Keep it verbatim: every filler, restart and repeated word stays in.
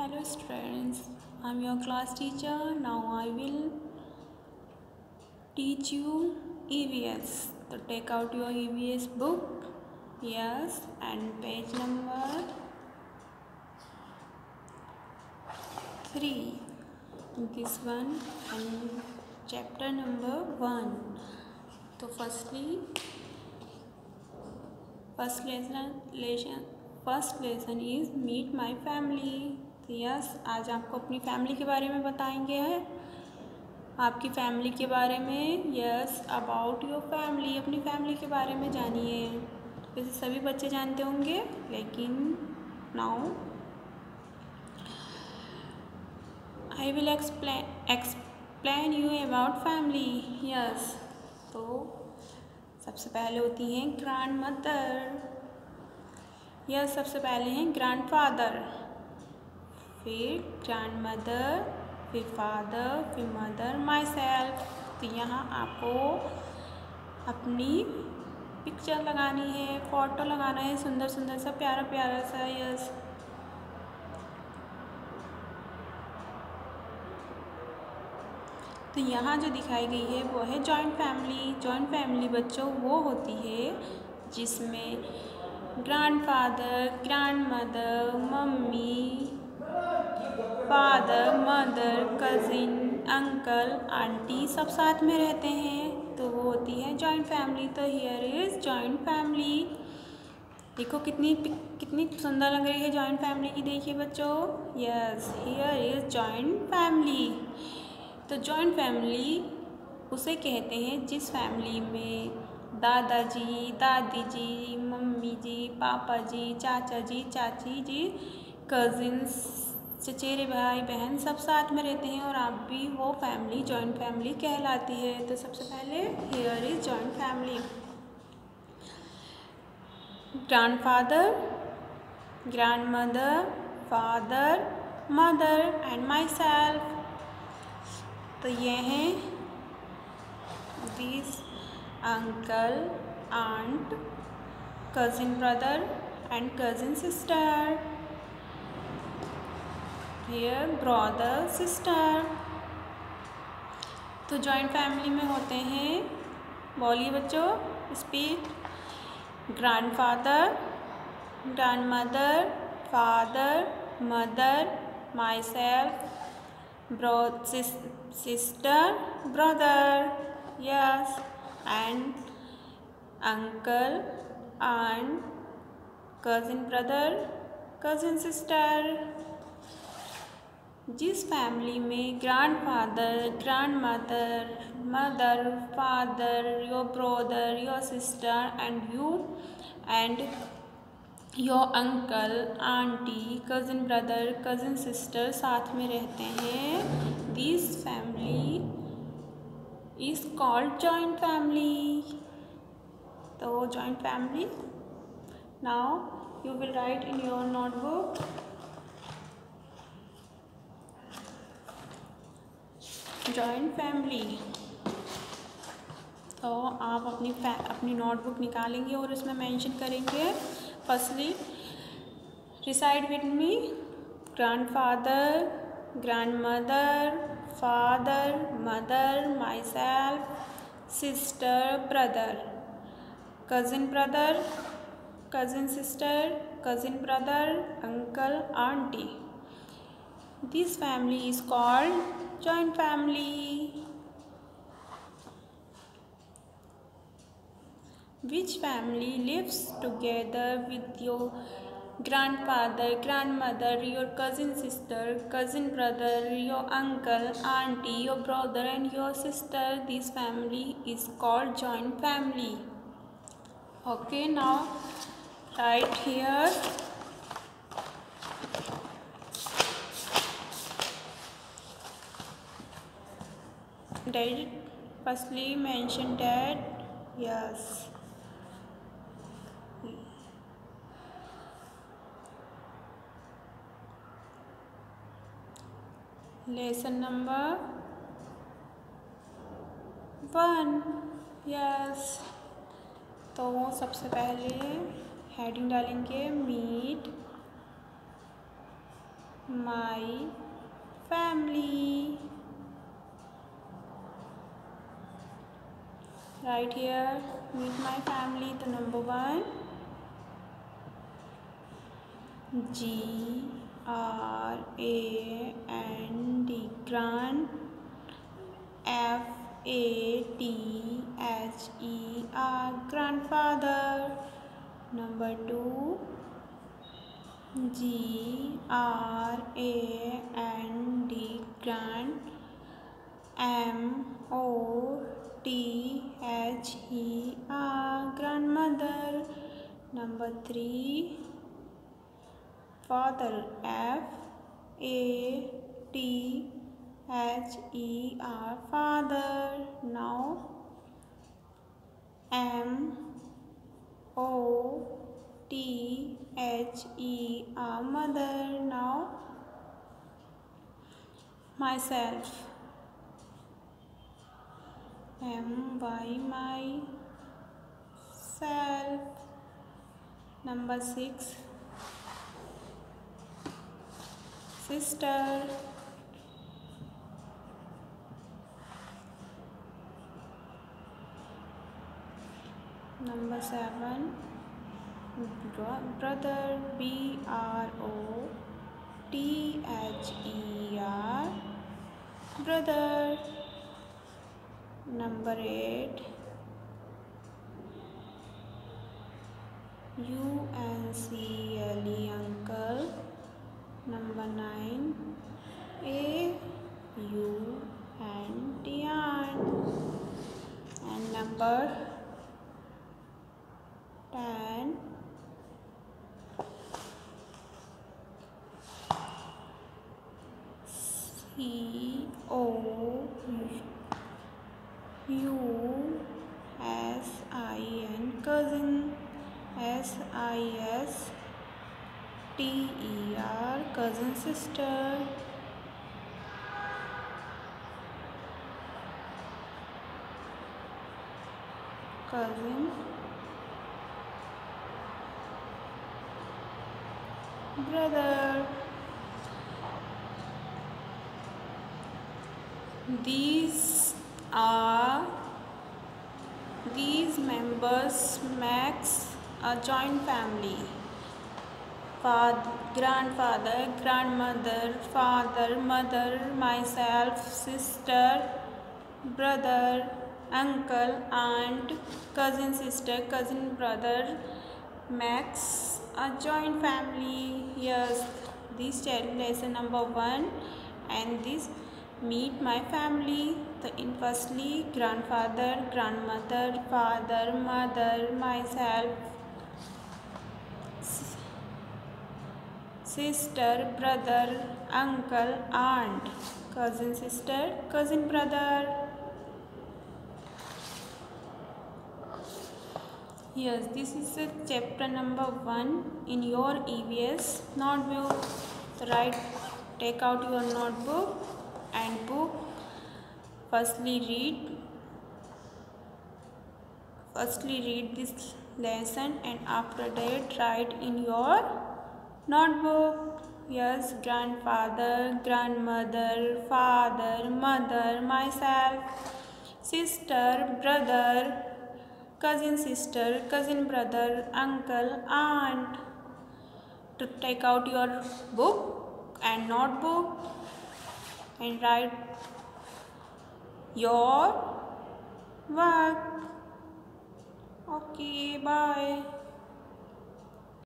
Hello students, I am your class teacher. Now I will teach you E V S. So take out your E V S book, yes, and page number three. This one and chapter number one. तो firstly, first lesson lesson first lesson is meet my family. तो yes, आज आपको अपनी family के बारे में बताएंगे है आपकी फैमिली के बारे में. यस, अबाउट योर फैमिली, अपनी फैमिली के बारे में जानिए. वैसे सभी बच्चे जानते होंगे, लेकिन now I will explain explain you about family. Yes, तो सबसे पहले होती हैं ग्रैंड मदर. यह सबसे पहले हैं ग्रैंडफादर, फिर ग्रैंड मदर, फिर फादर, फिर मदर, माई सेल्फ. तो यहाँ आपको अपनी पिक्चर लगानी है, फोटो लगाना है, सुंदर सुंदर सा, प्यारा प्यारा सा. यस, तो यहाँ जो दिखाई गई है वो है जॉइंट फैमिली. जॉइंट फैमिली बच्चों वो होती है जिसमें grandfather, grandmother, mummy, father, mother, cousin, uncle, aunty सब साथ में रहते हैं, तो वो होती है जॉइंट फैमिली. तो हियर इज़ जॉइंट फैमिली. देखो कितनी कितनी सुंदर लग रही है जॉइंट फैमिली की. देखिए बच्चों, yes, here is joint family. तो जॉइंट फैमिली उसे कहते हैं जिस फैमिली में दादाजी, दादी जी, मम्मी जी, पापा जी, चाचा जी, चाची जी, कज़िन्स, चचेरे भाई बहन सब साथ में रहते हैं, और आप भी वो फैमिली जॉइंट फैमिली कहलाती है. तो सबसे पहले here is joint family. Grandfather, grandmother, father, mother and myself. तो ये हैं this uncle, aunt, cousin brother and cousin sister. Here brother, sister. तो जॉइंट फैमिली में होते हैं, बोलिए बच्चों, speak. Grandfather, grandmother, father, mother, myself, bro sister, brother. Yes, and uncle, aunt, cousin brother, cousin sister. जिस family में grandfather, grandmother, mother, father, your brother, your sister and you and your uncle, aunty, cousin brother, cousin sister साथ में रहते हैं, this family is called joint family. तो joint family, now you will write in your notebook joint family. तो आप अपनी अपनी notebook निकालेंगे और उसमें मेंशन करेंगे. Firstly reside with me grandfather, grandmother, father, mother, myself, sister, brother, cousin brother, cousin sister, cousin brother, uncle, auntie. This family is called joint family. Which family lives together with your grandfather, grandmother, your cousin sister, cousin brother, your uncle, auntie, your brother and your sister? This family is called joint family. Okay, now write here dad. Firstly mention dad. Yes, lesson number one. Yes, तो सबसे पहले heading डालेंगे meet my family. Right here, meet my family. The number one, G R A N D, grand. F A T H E R, grandfather. Number two, G R A N D, grand. M O T H E R, grandmother. Number three, father. F A T H E R, father. Now M O T H E R, mother. Now myself. M Y, myself. Number six, sister. Number seven, brother. B R O T H E R, brother. Number eight, U N C L E, uncle. Number nine, A U N T, aunt. And number ten, C O U S I N, cousin. S I S T E R, cousin, sister. Cousin, brother. These are these members makes a joint family. Father, grandfather, grandmother, father, mother, myself, sister, brother, uncle, aunt, cousin, sister, cousin, brother makes a joint family. Yes, this child lesson number one, and this meet my family. The in firstly, grandfather, grandmother, father, mother, myself, sister, brother, uncle, aunt, cousin, sister, cousin, brother. Yes, this is a chapter number one in your E V S notebook. Right, take out your notebook and book. Firstly read. Firstly read this lesson, and after that write in your notebook. Yes, grandfather, grandmother, father, mother, myself, sister, brother, cousin, sister, cousin, brother, uncle, aunt. To take out your book and notebook and write your work. Okay, bye.